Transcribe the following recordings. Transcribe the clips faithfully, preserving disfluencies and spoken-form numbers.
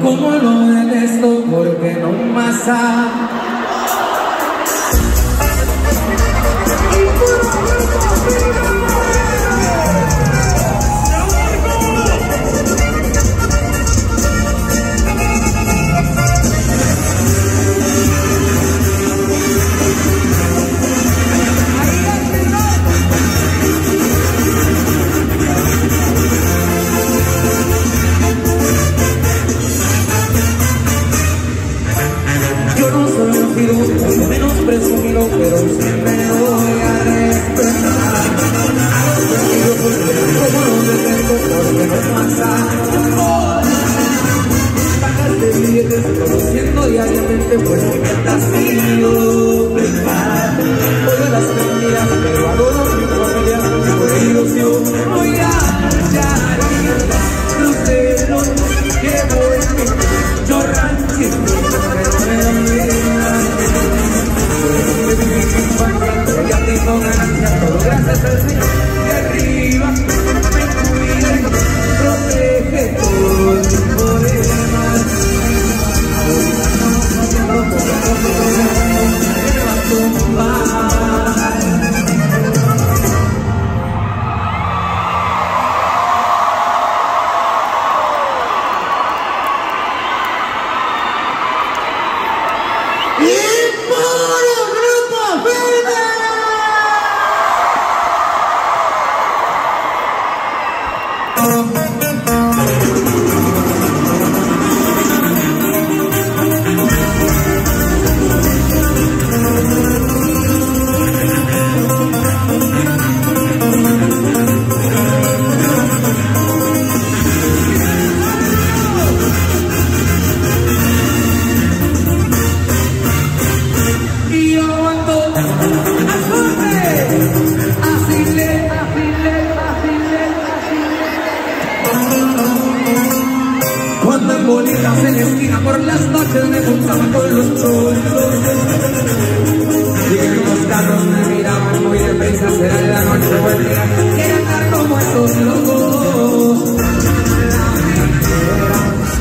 como lo detesto, porque no pasa. Mucho menos presumido, pero siempre lo voy a respetar. Como lo detesto, porque no pasa. Pagas de billetes, produciendo diariamente, pues mi meta ha sido triunfar. Odio las mentiras, pero adoro mi familia, por ellos yo voy a luchar. Los celos que voy a tener, yo ranchito, pero me olvidan. Ya tengo ganancias, todo gracias al Señor de arriba me cuida y protege todo el problema. Ahorita estamos cambiando por la cosa que me va a tumbar. ¡Y puro Grupo Firme! Cuando en bolitas en la esquina por las noches me juntaba con los chullos, y en los carros me miraban muy deprisa, será de la noche o el día, quiero andar como estos locos. La mentira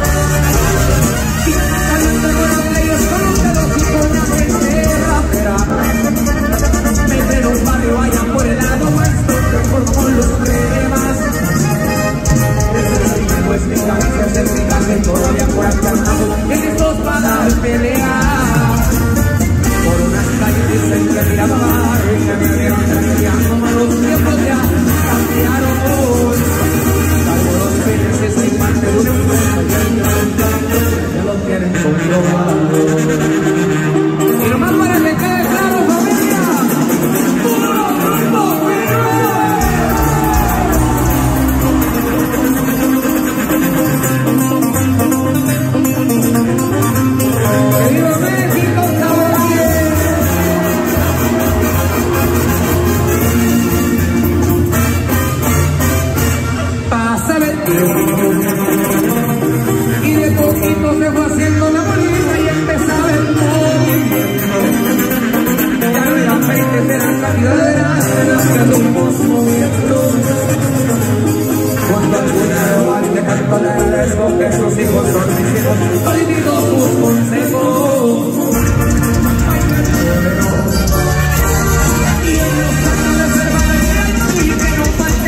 y caliente con ellos con un dedo y con la gente rapera. Mete los barrios, vayan por el lado nuestro, transformo los problemas. Pues mi cabeza es explicarme todavía por aquí andando en estos para pelear por unas calles dicen que Miramar y que me vieron cambiando, malos tiempos ya cambiaron hoy. Salvo los fines que soy parte de una empresa que lo tienen comprobado. Y nomás para que quede claro, familia, puro Grupo Firme. ¡Querido México, caballero! Pasaba el tiempo y de poquito se fue haciendo la bolita y empezaba el movimiento. Ya no eran veinte, eran cantidades de las que andamos moviendo. Cuando alguna lo van dejando de riesgo que sus hijos son mis hijos, olvido sus consejos. Y ellos tratan de ser valientes y que no falte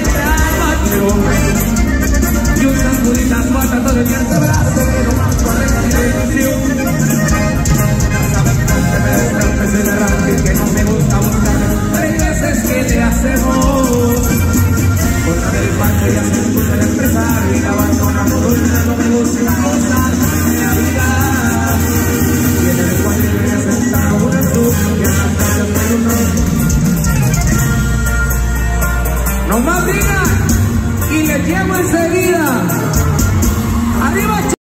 drama, y usan bolitas para todo el día este brazo, pero más correcta dirección. Ya saben que me destrampes en el ranking, que no me gusta buscar, hay veces que le hacemos con la del parque y hace escucha el empresario y la abandona por una, no me gusta cosas de la vida. Y en el cual me voy a sentar como un estúpido que a las calles me lo no más digan y les llevo enseguida. Arriba.